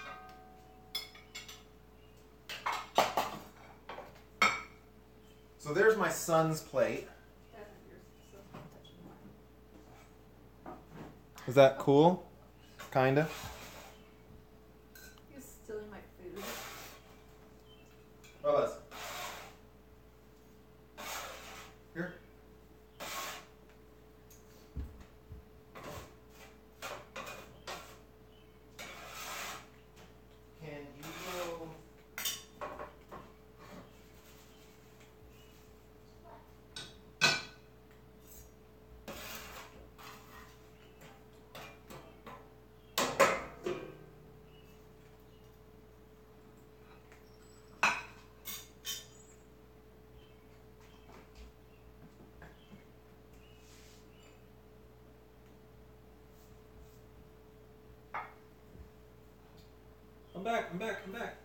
So there's my son's plate. That's not yours, so I'm touching mine. Is that cool? Kinda. You're stealing my food. Oh, that's. Here. Can you go? back, I'm back, I'm back.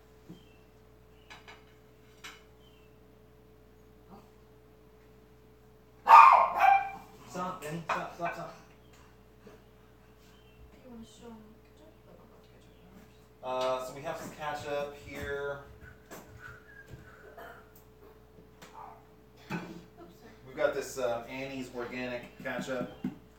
Stop, Benny. Stop, stop, stop. You want to show them ketchup? I don't know ketchup. Uh, so we have some ketchup here. Oops, sorry. We've got this uh, Annie's organic ketchup.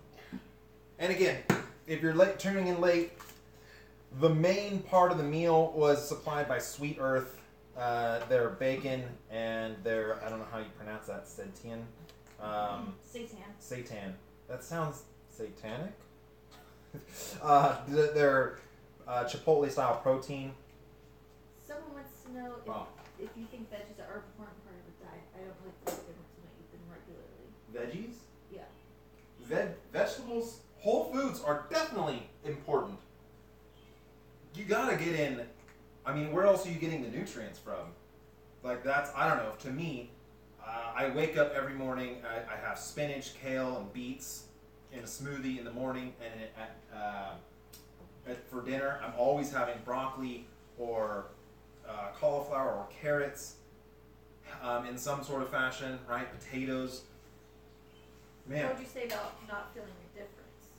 And again, if you're late, tuning in late, the main part of the meal was supplied by Sweet Earth. Uh, their bacon and their, I don't know how you pronounce that, seitan. Um, Seitan. Seitan. That sounds satanic. uh, th- their uh, Chipotle style protein. Someone wants to know if, Wow. if you think veggies are an important part of the diet. I don't really think they're something you eat them regularly. Veggies? Yeah. Veg- vegetables, whole foods are definitely important. You gotta get in, I mean, where else are you getting the nutrients from? Like that's, I don't know, to me, uh, I wake up every morning, I, I have spinach, kale, and beets in a smoothie in the morning, and at, uh, at, for dinner, I'm always having broccoli or uh, cauliflower or carrots um, in some sort of fashion, right? Potatoes. Man. What would you say about not feeling a difference?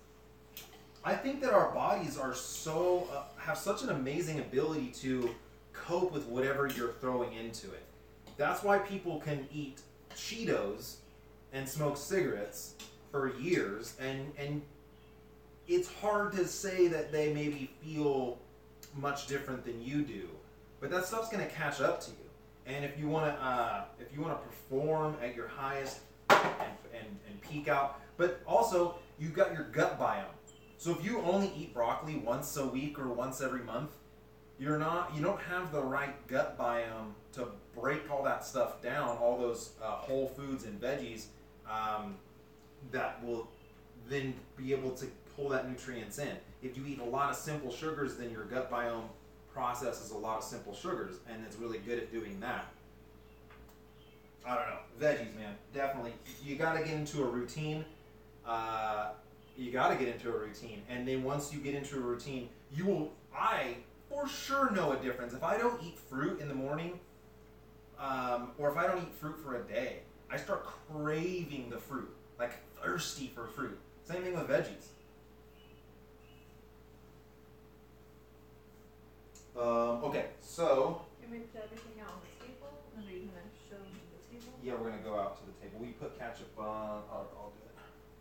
I think that our bodies are so uh, have such an amazing ability to cope with whatever you're throwing into it. That's why people can eat Cheetos and smoke cigarettes for years, and and it's hard to say that they maybe feel much different than you do. But that stuff's going to catch up to you. And if you want to uh, if you want to perform at your highest and, and and peak out, but also you've got your gut biome. So if you only eat broccoli once a week or once every month, you're not, you don't have the right gut biome to break all that stuff down, all those uh, whole foods and veggies um, that will then be able to pull that nutrients in. If you eat a lot of simple sugars, then your gut biome processes a lot of simple sugars, and it's really good at doing that. I don't know. Veggies, man, definitely. You got to get into a routine. Uh, You got to get into a routine, and then once you get into a routine, you will. I for sure know a difference. If I don't eat fruit in the morning, um, or if I don't eat fruit for a day, I start craving the fruit, like thirsty for fruit. Same thing with veggies. Um, okay, so You want me to put everything out on the table, and are you going to show them to the table? yeah, we're gonna go out to the table. We put ketchup on. I'll, I'll do it.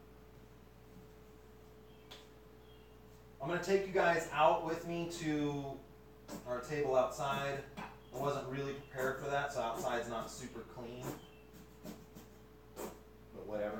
I'm going to take you guys out with me to our table outside. I wasn't really prepared for that, so outside's not super clean. But whatever.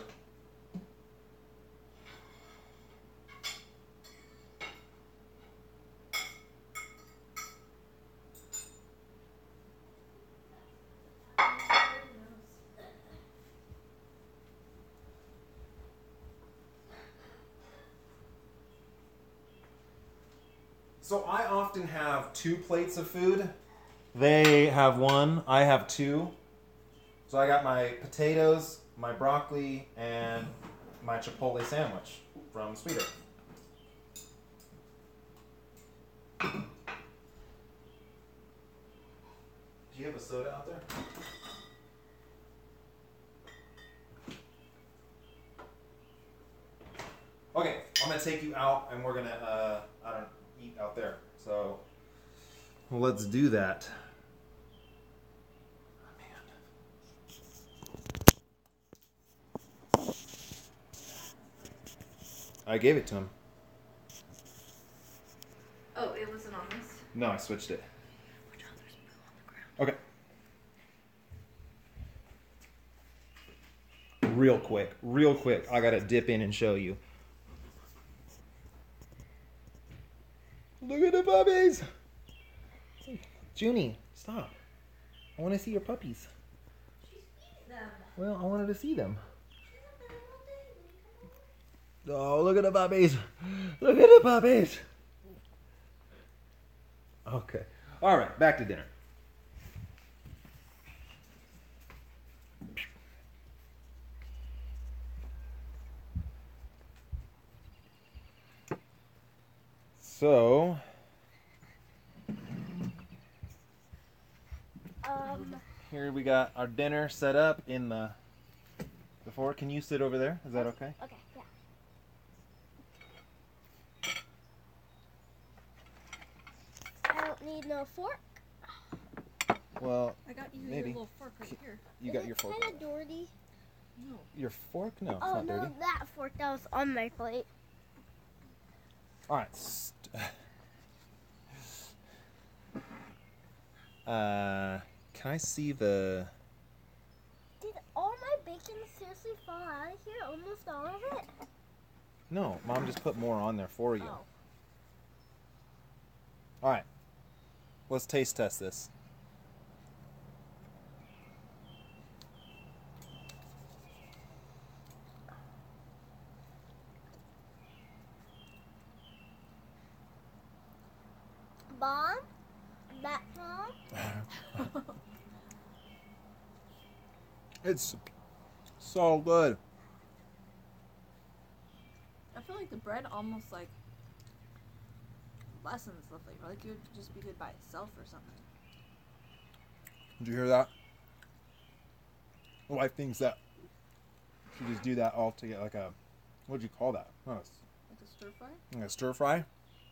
So I often have two plates of food. They have one, I have two. So I got my potatoes, my broccoli, and my Chipotle sandwich from Sweet Earth. Do you have a soda out there? Okay, I'm gonna take you out, and we're gonna uh, I don't eat out there. So let's do that. Oh, man. I gave it to him. Oh, it wasn't on this? No, I switched it. Okay. Real quick, real quick. I gotta dip in and show you. Look at the puppies! Junie, stop. I want to see your puppies. She's feeding them. Well, I wanted to see them. Oh, look at the puppies. Look at the puppies. Okay. All right, back to dinner. So, here we got our dinner set up in the the fork. Can you sit over there? Is that okay? Okay, yeah. I don't need no fork. Well, I got you maybe. your little fork right here. You got your fork. Kind of dirty. No. Your fork? No, it's Oh not no, dirty. that fork that was on my plate. All right. St- uh, can I see the? Did all my bacon seriously fall out of here? Almost all of it? No, Mom just put more on there for you. Oh. All right. Let's taste test this. Bomb? That bomb? It's so good. I feel like the bread almost like lessens the flavor. Like it would just be good by itself or something. Did you hear that? My wife thinks that she just do that all together, like a, what'd you call that? Oh, it's Like a stir fry? like a stir fry.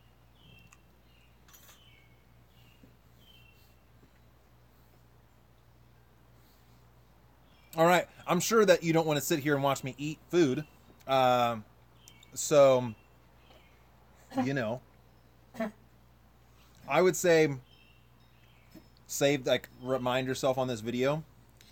All right, I'm sure that you don't want to sit here and watch me eat food, um, so you know, I would say save, like, remind yourself on this video,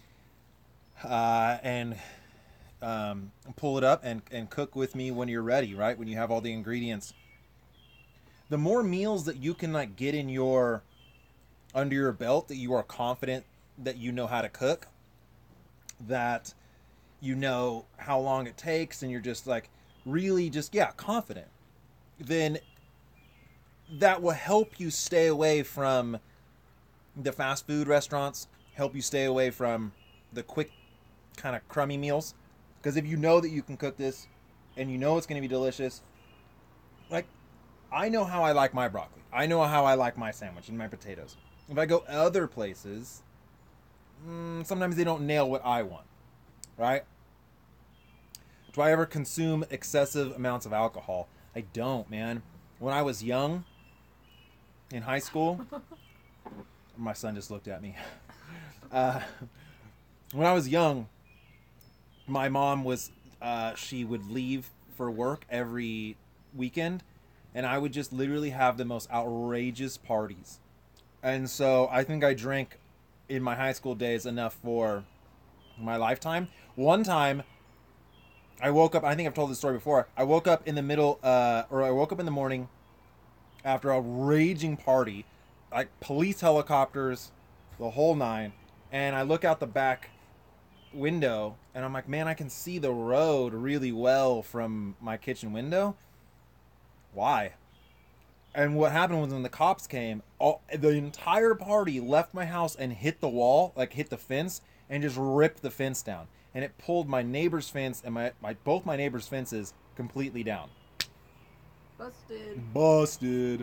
uh, and um, pull it up and and cook with me when you're ready, right? When you have all the ingredients. The more meals that you can like get in your under your belt, that you are confident that you know how to cook, that you know how long it takes, and you're just like really just yeah confident, then that will help you stay away from the fast food restaurants, help you stay away from the quick kind of crummy meals. Because if you know that you can cook this and you know it's going to be delicious, like I know how I like my broccoli, I know how I like my sandwich and my potatoes. If I go other places, mm, sometimes they don't nail what I want, right? Do I ever consume excessive amounts of alcohol? I don't, man. When I was young, in high school, my son just looked at me. Uh, when I was young, my mom was, uh, she would leave for work every weekend, and I would just literally have the most outrageous parties. And so I think I drank in my high school days enough for my lifetime. One time, I woke up, I think I've told this story before, I woke up in the middle, uh, or I woke up in the morning after a raging party, like police helicopters, the whole nine, and I look out the back window, and I'm like, man, I can see the road really well from my kitchen window. Why? And what happened was when the cops came, all, the entire party left my house and hit the wall, like hit the fence, and just ripped the fence down. And it pulled my neighbor's fence and my, my both my neighbor's fences completely down. Busted. Busted.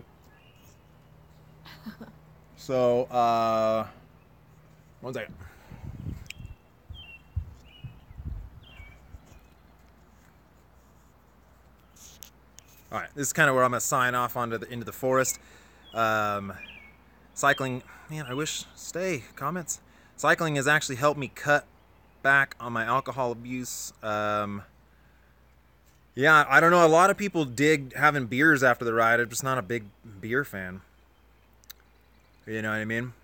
So, uh, one second. All right, this is kind of where I'm gonna sign off onto the into the forest. Um, cycling, man, I wish stay comments. Cycling has actually helped me cut back on my alcohol abuse. Um, yeah, I don't know. A lot of people dig having beers after the ride. I'm just not a big beer fan. You know what I mean?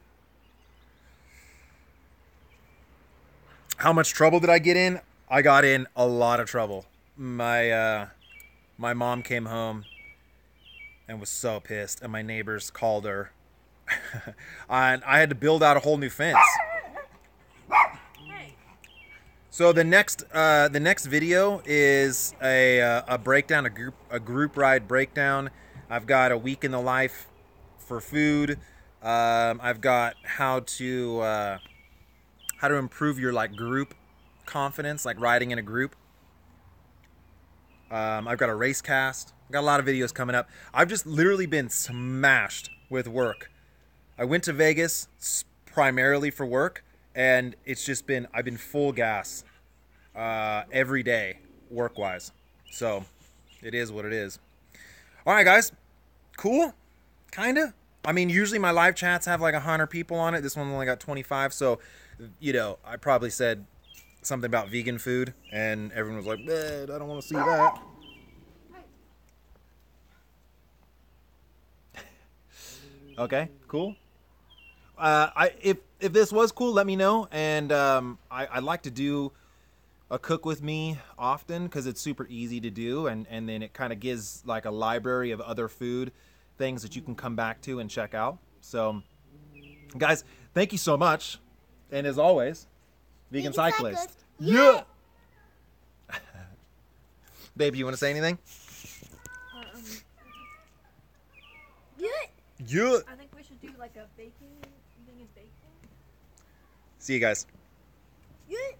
How much trouble did I get in? I got in a lot of trouble. My uh, my mom came home and was so pissed, and my neighbors called her. And I had to build out a whole new fence. So the next uh, the next video is a uh, a breakdown, a group a group ride breakdown. I've got a week in the life for food. Um, I've got how to uh, how to improve your like group confidence, like riding in a group. Um, I've got a race cast. I've got a lot of videos coming up. I've just literally been smashed with work. I went to Vegas primarily for work, and it's just been I've been full gas uh, every day work wise. So it is what it is. All right, guys, cool, kinda. I mean, usually my live chats have like a hundred people on it. This one only got twenty-five, so you know I probably said something about vegan food, and everyone was like, "Eh, I don't want to see that." Okay, cool. Uh, I if if this was cool, let me know, and um, I I'd like to do a cook with me often because it's super easy to do, and and then it kind of gives like a library of other food things that you can come back to and check out. So, guys, thank you so much, and as always, Vegan, Vegan Cyclist. Cyclist. Yeah. Babe, you want to say anything? Um, Yeah. Yeah. I think we should do like a baking, vegan baking. See you guys. Yeah.